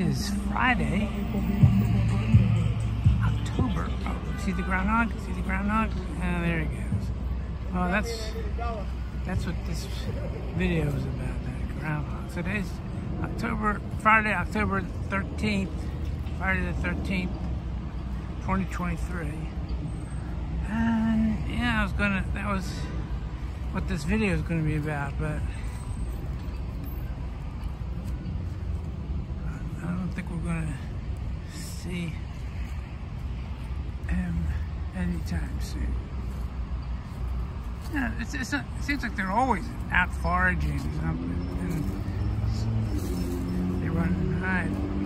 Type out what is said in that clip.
is Friday, October. Oh, see the groundhog? See the groundhog? Oh, there he goes. Oh, that's what this video is about, that groundhog. So today's Friday, October 13th, Friday the 13th, 2023. And yeah, that was what this video is gonna be about, but I don't think we're gonna see him anytime soon. Yeah, it seems like they're always out foraging or something, and they run and hide.